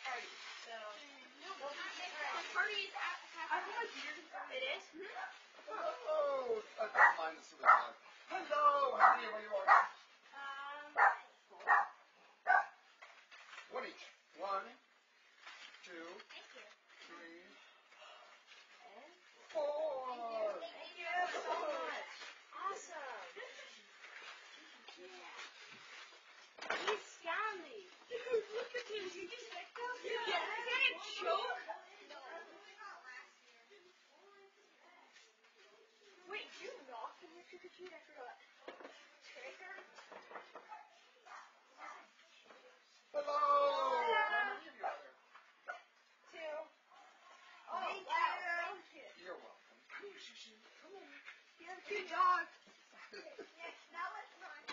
party. So. The party is at half. I think my beard is It is? Oh, I don't mind the silly dog. Hello, how many of you are? 4. One each. 1, 2, Thank you. 3, And 4. thank you so much. Awesome. He's scally. Dude, look at him. You just like that? Yeah. Is that a joke? No. Wait, you knocked on your trick-or-treat? I forgot. Trigger? Hello. How many of you are there? 2. Oh, thank you. You're welcome. Come on. You have 2 dogs. Yes, that was mine.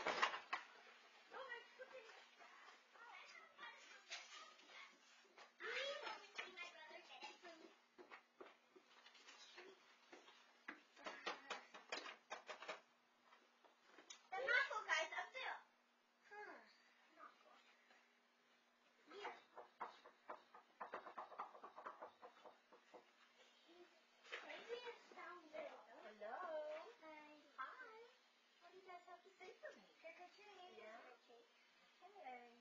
The knuckle guy's up there. Knuckle. Here. Maybe it's down there. Hello. Hi. What do you guys have to say for me? Trick or treat. Yeah. Hey.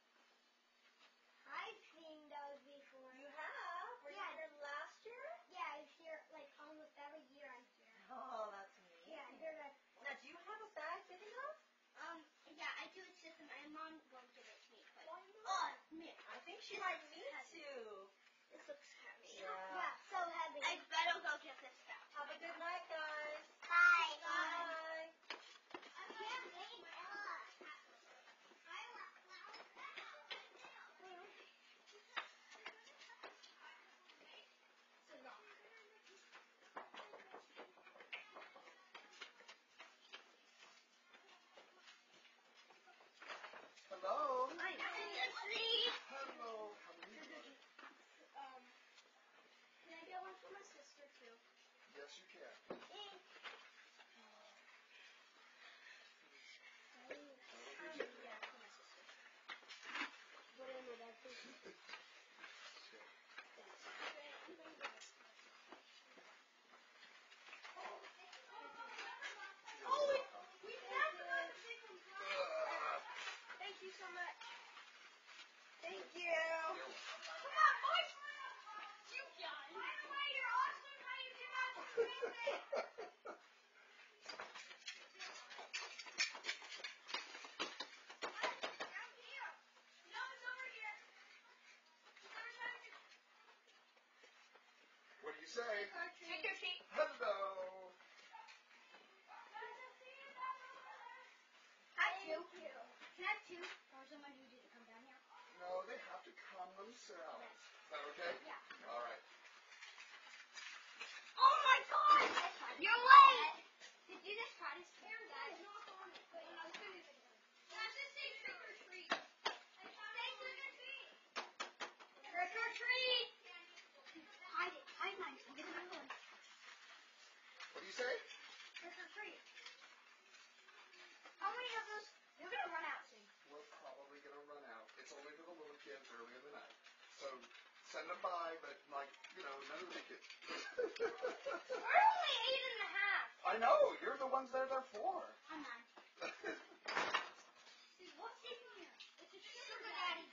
I've seen those before. You have? Were you Yeah. here last year? Yeah, I hear like almost every year I hear. Oh, that's amazing. Yeah, I hear that. Now, do you have a bag big enough? Yeah, I do. It's just my mom won't give it to me. But, Why not? I think she might need to. This looks heavy. Yeah. Yeah, so heavy. I better go get this stuff. Have a good night, guys. Bye. Bye. I can't make it. Hello. I know. Hello. How many of you are there? Can I get one for my sister too? Yes, you can. Yeah, for my sister. What am I about to do? Thank you so much. Thank you. You're welcome. Come on, boys! You guys! By the way, you're awesome. How you do that? Down here. No, it's over here. What do you say? Trick or treat. Hello. Thank you. Can I have 2? Or someone who didn't come down here? No, they have to come themselves. Is that okay? Yeah. All right. Oh my god! You're late! Did you just try to scare that? Knock on it. Wait, I was going to say trick or treat. Say trick or treat. Trick or treat! Hide it. Hide mine. I'll get another one. What do you say? Trick or treat. How many of those? We're going to run out soon. We're probably going to run out. It's only for the little kids early in the night. So send them by, but like, none of the big kids. We're only 8 and a half. I know. You're the ones they're there for. I'm 9. What's in here? It's a sugar daddy.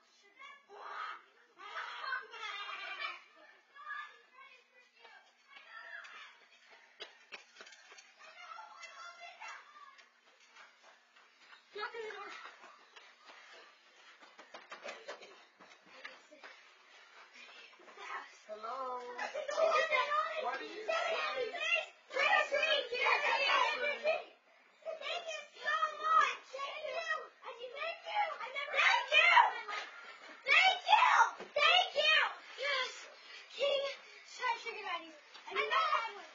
Knock on the door. Hello. What do you say? Trick or treat! Trick or treat! Thank you so much! Thank you! I said thank you! I never thank you! Thank you! Thank you! Yes! King Shy Sugar Daddies. I know that one.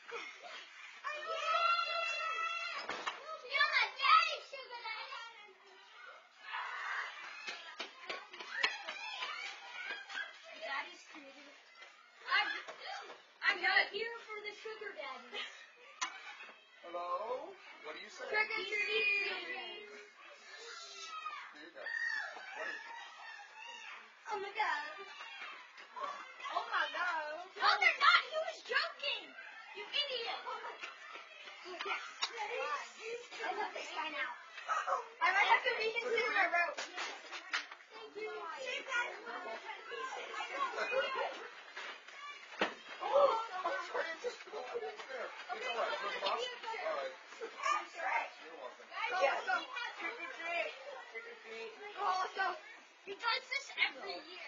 You're my daddy, Sugar Daddy! Daddy's created it. I'm not here for the Sugar Daddies. Hello. What do you say? Trick or treat! Here you go. What is it? Oh my god. Oh my god. No, they're not. He was joking. You idiot. Yes. I love this guy now. I might have to reconsider my route. Thank you. Save that. Oh, I'm sorry, it just fell out right there. It's all right. We're lost. All right. You're welcome. Yeah, so trick or treat. Trick or treat. Oh, so he does this every year.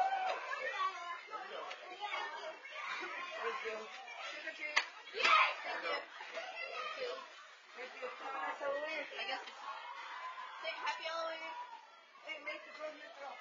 Thank you. Trick or treat. Yes. Thank you. Thank you. Happy Halloween. I guess. Say happy Halloween. Hey, make the road your girl.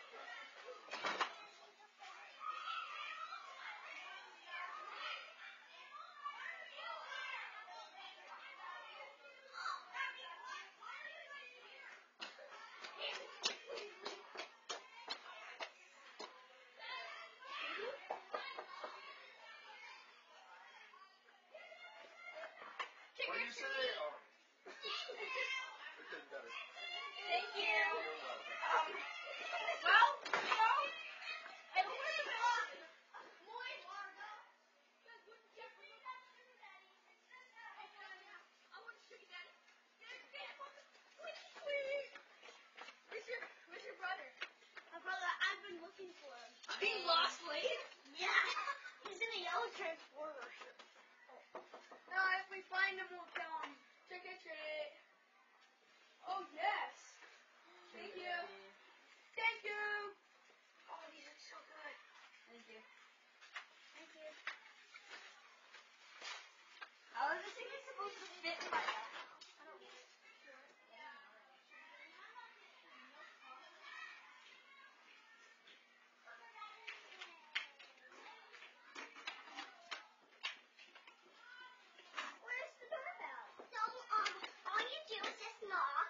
What do you say? Oh. We're getting better. Thank you. You're welcome. Well, I wish it was more Margo. Because wouldn't Jeffrey do that to Daddy? I wouldn't shoot you, Daddy. Where's your brother? My brother, I've been looking for him. He lost weight? Yeah. He's in a yellow transporter. No, if we find him, we'll kill him. Trick or treat. Oh, yes. Thank you. Thank you. Oh, these are so good. Thank you. Thank you. How is this thing supposed to fit in my mouth? Where's the doorbell? So, all you do is just knock.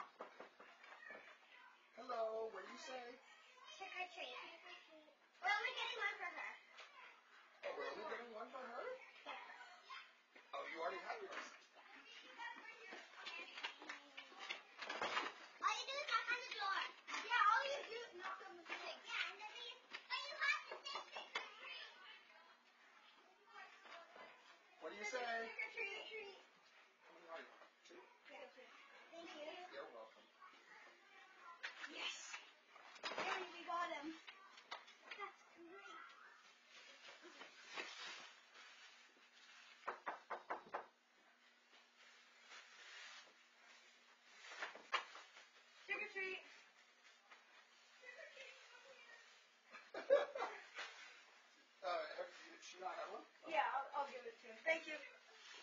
Hello, what do you say? Trick or treat. We're only getting one for her. Oh, we're only getting one for her? Oh, you already had yours. All you do is knock on the door. Yeah, all you do is knock on the door. Yeah, and then but you have to say trick or treat. What do you say? Trick or treat. All right. Thank you. You're welcome. Yes. Yay, we got him. That's great. Trick or treat. Should I have one? Yeah, I'll give it to him. Thank you.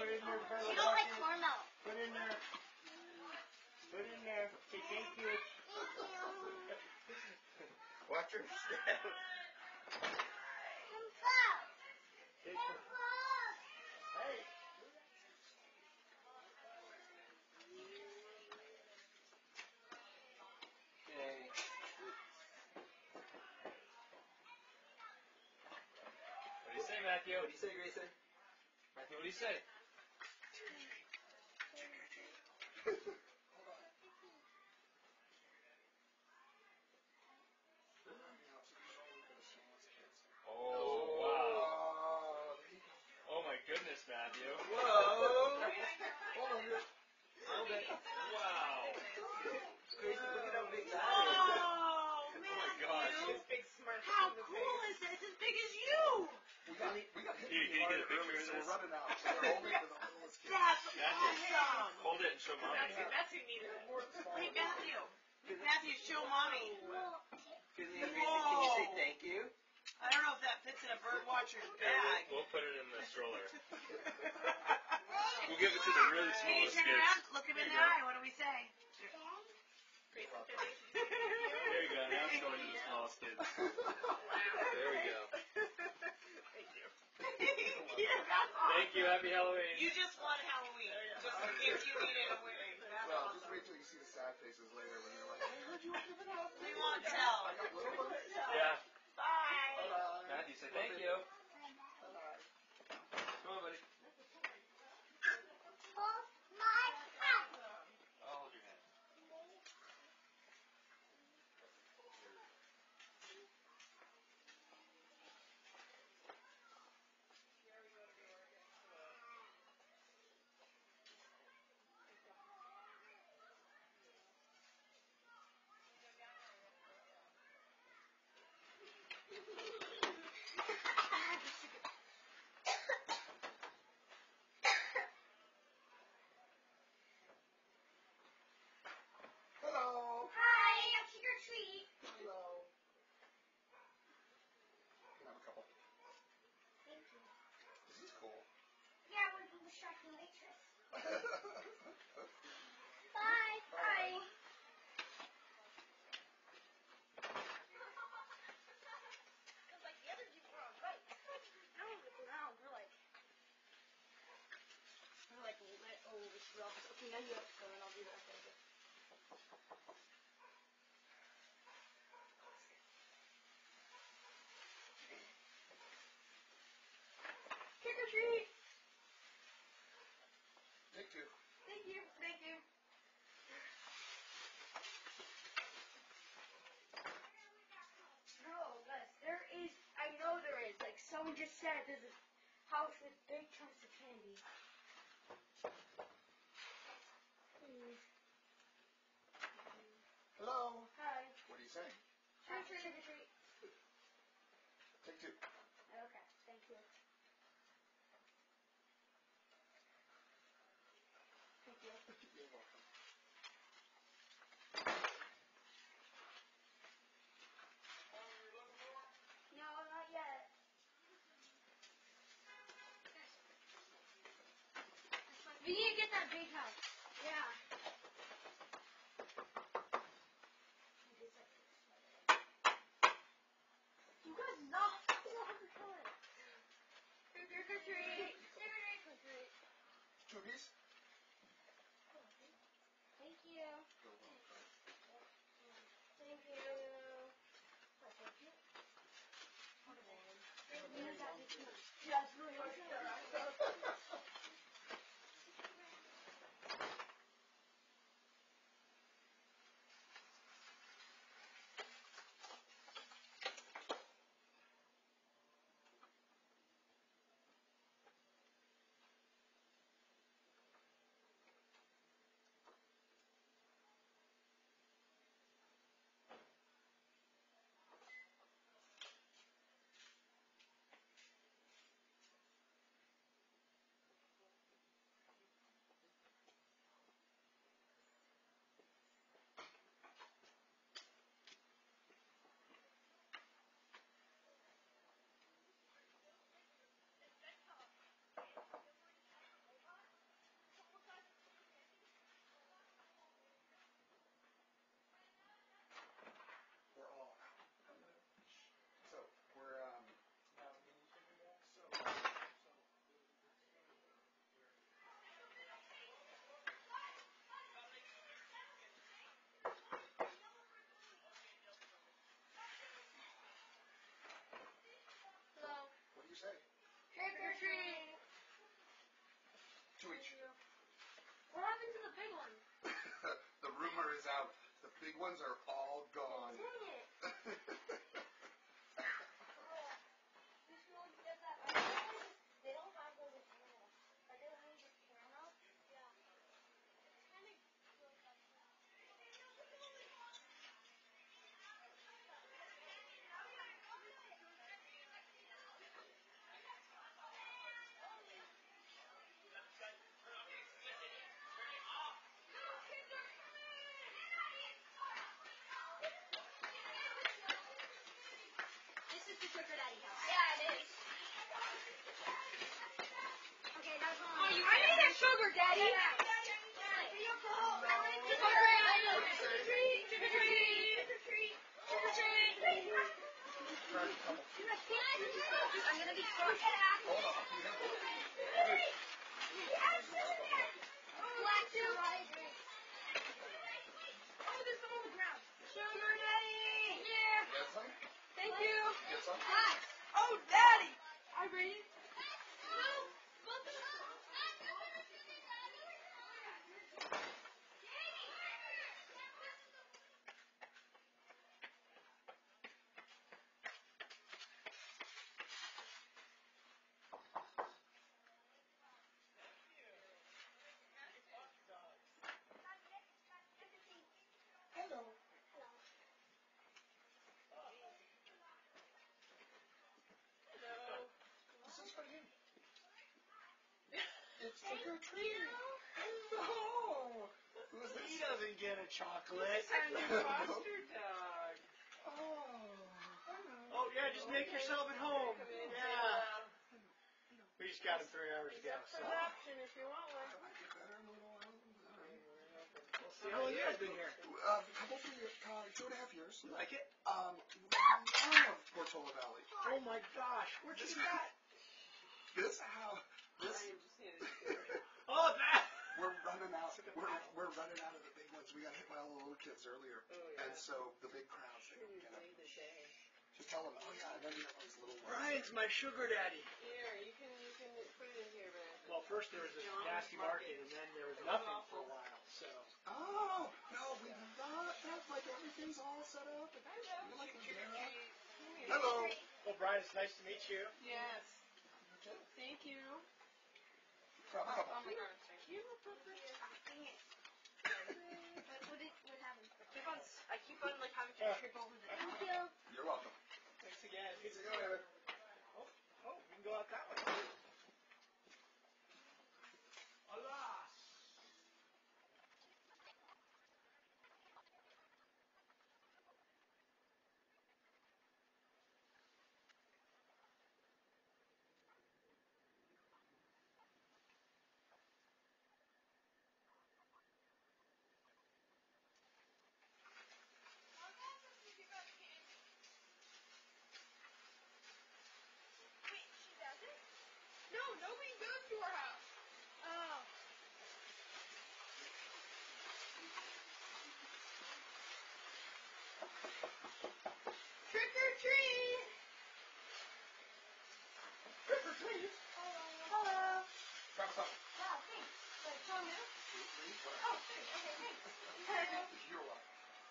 put it in there. You don't like caramel. Put it in there. Put it in there. Say thank you. Thank you. Watch your step. I'm close. Take I'm close. Hey. Okay. What do you say, Matthew? What do you say, Grayson? Matthew, what do you say? Oh, wow. Oh, my goodness, Matthew. Whoa. Hold on. Hold it. Wow. Grayson, look at how big that is. Oh, Oh, my gosh. big smirk. How cool is this? As big as you! We got hit Can you get a hard picture early, of so this? we're running out. So they're only for the littlest kids. That's Matthew, awesome! hold it and show Mommy. That's who needed it. Hey, Matthew. Matthew, show Mommy. Can you say thank you? I don't know if that fits in a bird watcher's bag. We'll put it in the stroller. We'll give it to the really Can you smallest turn kids. around? Look him in the eye. What do we say? There you go. Now show it to the smallest kids. There we go. Yeah, that's awesome. Thank you. Happy Halloween. You just won Halloween. Just if you needed a wig. That's Well, just awesome. wait till you see the sad faces later when they're like, hey, how'd you open it up? We won't tell. I got little ones. Yeah. Bye. Bye-bye. Matthew, say thank you. Bye-bye. Come on, buddy. Hold my hand. I'll hold your hand. Hello. Hi, I'm trick or treat. Hello. Can I have a couple? Thank you. This is cool. Yeah, we're the distracting waitress. Bye. Bye. Because like the other people were on right. I don't look around. We're like lit. Oh, this is rough. Okay, now you have to go and I'll do that later. Trick or treat. Thank you. Thank you. Thank you. No, guys, there is. I know there is. Like someone just said, there's a house with big chunks of candy. Please. Hello. Hi. What are you saying? Trick or treat. Take two. Okay. Thank you. Thank you. You're welcome. No, not yet. We need to get that big house. Yeah. You guys knock all the time. Trick or treat. Trick or treat. Two of these? Thank you. Go well, friend. Thank you. What, thank you? Yeah, it's really hard. I'm gonna be crushed. Hold on. You have one. Black sugar. Oh, there's some on the ground. Sugar daddy. Yeah. Get some? Thank you. Get some? Oh, daddy. I read. Hello. This is for you. It's trick or treat. Hello. Who is He this? doesn't get a chocolate. Foster dog. Oh, yeah, just make yourself at home. Yeah. We just got him 3 hours ago, so. Adoption if you want one. I might get better in a little while. How long you guys been here? Couple 2.5 years. You like it? We love Portola Valley. Oh my gosh, where'd you get that? This how this Oh, that! we're running out. We're running out of the big ones. We got hit by all the little kids earlier, and so the big crowds they don't get them. Just tell them, oh yeah, I know you have those little ones. Brian's my sugar daddy. Here, you can put it in here, man. Well, first there was this nasty market, and then there was nothing for a while, so. Oh no, we love that. Like everything's all set up. And you're like Vera. Hello. Well, Brian, it's nice to meet you. Yes. Thank you. Grab a couple. Oh my god, thank you. Dang it. What happened? I keep on like having to trip over the Thank you. You're welcome. Thanks again. See you later. Oh, we can go out that way. Alas! Wait, she doesn't? No, nobody goes to her house. Oh. Trick or treat. Trick or treat. Hello. Grab a couple. Wow, thanks. Wait, tell me. Three, Oh, thanks. Okay, thanks. You're welcome.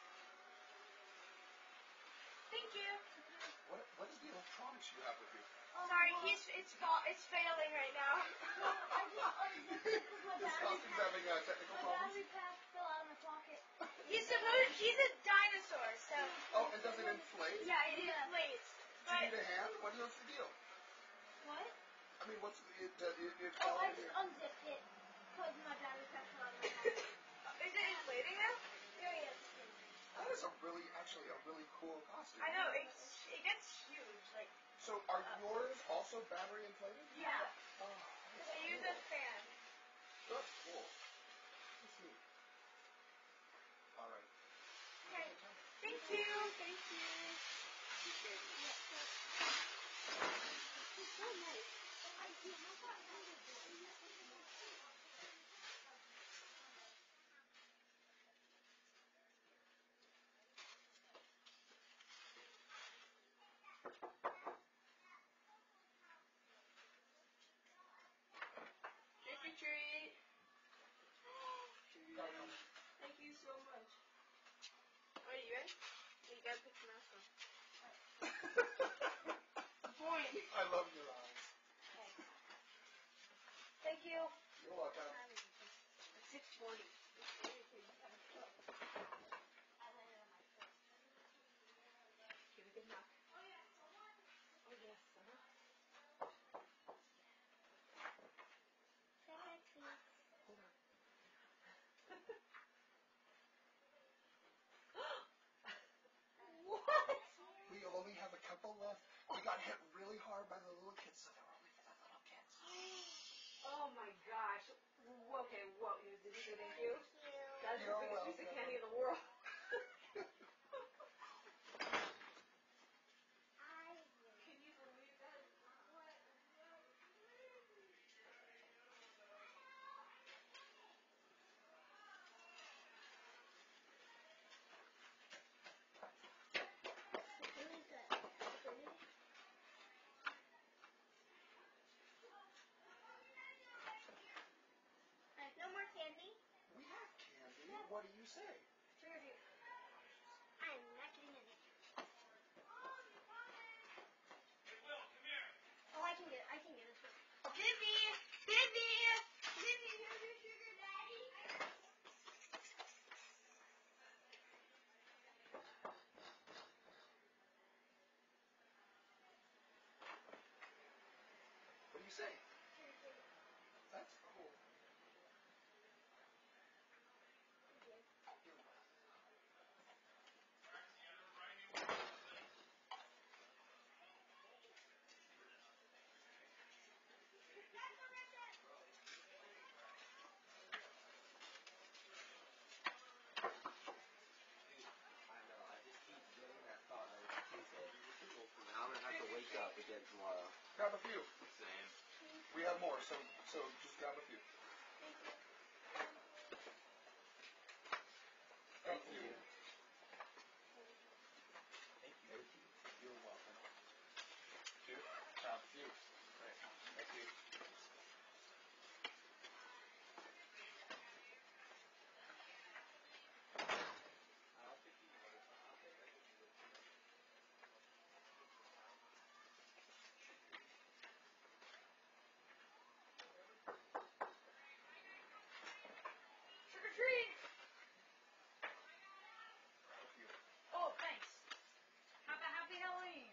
Thank you. What is the electronics you have with you? Sorry, it's failing right now. I just unzipped it because my This costume's having technical problems. battery pack fell out of my pocket. He's a dinosaur, so Oh, and does it inflate? yeah, it inflates. Do you need a hand? What's the deal? What? I mean, what's it? It Oh, fell I in just here. unzipped it because my battery pack fell out of my pocket. Is it inflating now? There he is. That is actually a really cool costume. I know, it gets huge, like So, are yours also battery inflated? yeah. Oh, I use a fan. that's cool. Let's see. All right. Okay. Thank you. Thank you. He's so nice. I do. Trick or treat. Thank you so much. Wait, you ready? You gotta put your mask on. Boy. I love your eyes. Thank you. You're welcome. 6:40. Give a good knock. Oh yes. We only have a couple left. We got hit really hard by the little kids, so they were only for the little kids. Oh my gosh. Okay, whoa. Did you say thank you? That's the You're biggest piece of welcome. candy in the world. Can you believe that? No more candy. We have candy. What do you say? Trick or treat. I'm not getting any. Oh, I can get it. I can get it. Busy! Busy! Busy! Here's your sugar daddy. What do you say? That's cool. I'm gonna have to wake up again tomorrow. Grab a few. Same. We have more, so just grab a few. Grab a few. Thank you. You're welcome. Two. Grab a few. Right. Thank you. Trick or treat! Grab a few. Oh, thanks. Happy Halloween.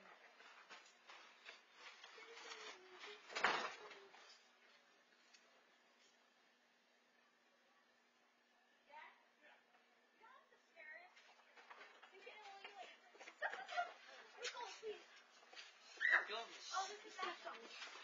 Oh, this is that song.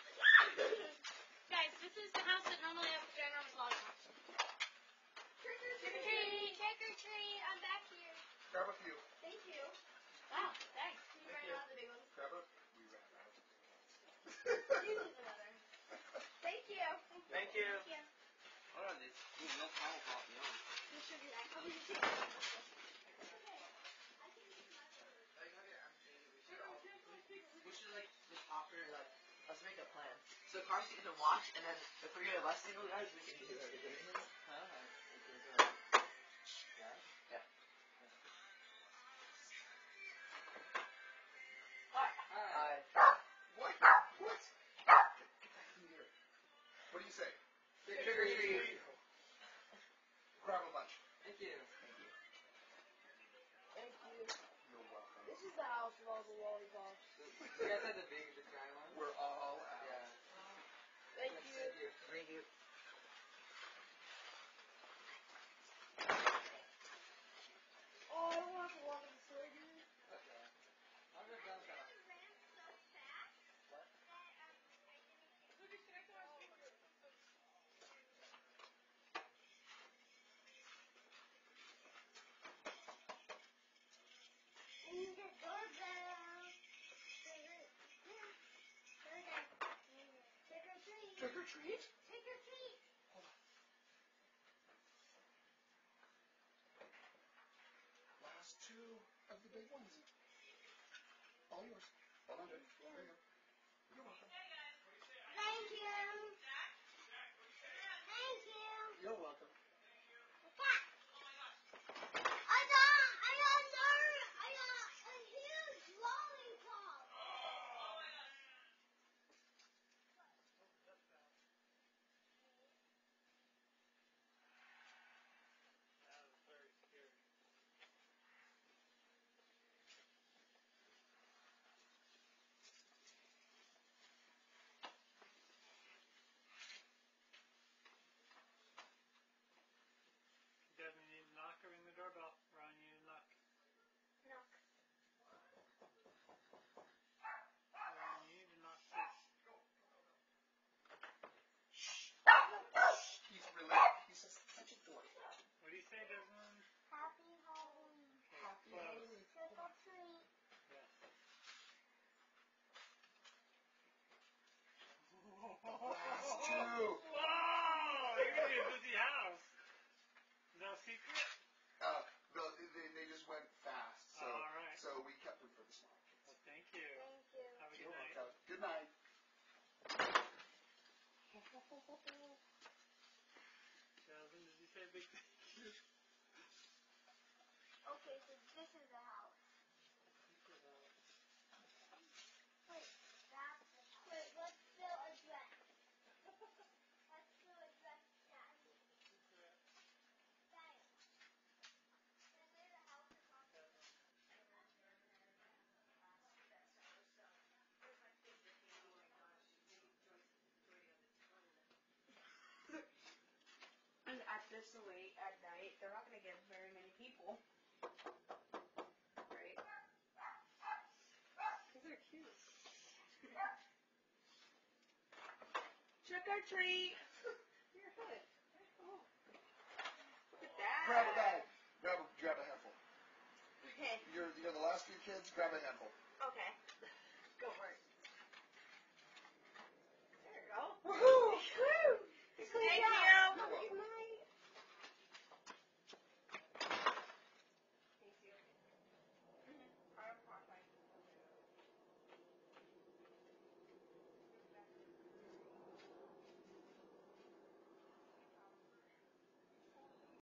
Guys, this is the house that normally has ginormous lollipops. Trick or treat! Trick or treat! I'm back here. Grab a few. Thank you. Wow, thanks. You ran out of the big ones. Grab a. We ran out of the big ones. These are another. Thank you. Thank you. Thank you. Hold on, this milk caramel pop, no. You should do that. We should like just offer like let's make a plan. So Carson can watch and then if we're gonna less single guys we can do everything. Yeah. Hi. What? What? Get back in here. What do you say? Trick or treat. Grab a bunch. Thank you. Thank you. You're welcome. This is the house with all the lollipops. You guys had the giant one? We're all out. Yeah. Thank you. Thank you. Oh, I don't have to walk in the store again. Okay. I'll go downtown. Trick or treat? Trick or treat. Last two of the big ones. All yours. Hold on, Jake. There you go. You're welcome. Thank you. Thank you. You're welcome. What's that? I got a huge lollipop. 9. Jonathan, did you say a big thank you? Okay, so this is the house. Wait, that's the house. Wait, what's the address? What's the address, Daddy? Daddy. Can I say the house is on the And at this late at night, they're not going to get very many people. Right? These are cute. Trick or treat! You're good. Oh. Look at that. Grab a bag. Grab a handful. Okay. You're the last few kids. Grab a handful. Okay. Go for it.